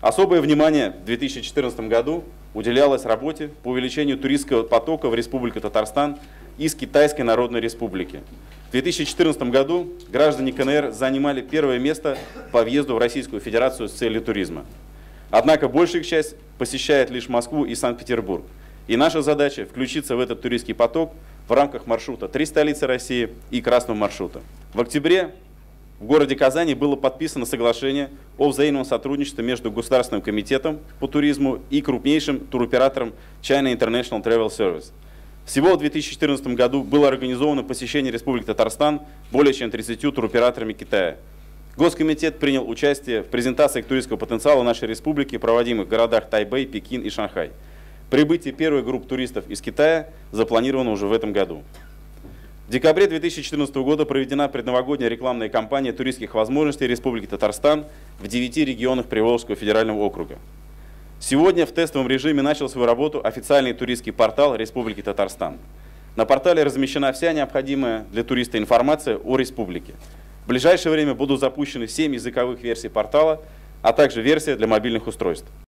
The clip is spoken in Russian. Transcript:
Особое внимание в 2014 году уделялось работе по увеличению туристского потока в Республику Татарстан из Китайской Народной Республики. В 2014 году граждане КНР занимали первое место по въезду в Российскую Федерацию с целью туризма. Однако большая их часть посещает лишь Москву и Санкт-Петербург. И наша задача – включиться в этот туристский поток в рамках маршрута «Три столицы России» и красного маршрута. В октябре в городе Казани было подписано соглашение о взаимном сотрудничестве между Государственным комитетом по туризму и крупнейшим туроператором China International Travel Service. Всего в 2014 году было организовано посещение Республики Татарстан более чем 30 туроператорами Китая. Госкомитет принял участие в презентациях туристского потенциала нашей республики, проводимых в городах Тайбэй, Пекин и Шанхай. Прибытие первой группы туристов из Китая запланировано уже в этом году. В декабре 2014 года проведена предновогодняя рекламная кампания туристских возможностей Республики Татарстан в 9 регионах Приволжского федерального округа. Сегодня в тестовом режиме начал свою работу официальный туристский портал Республики Татарстан. На портале размещена вся необходимая для туриста информация о республике. В ближайшее время будут запущены 7 языковых версий портала, а также версия для мобильных устройств.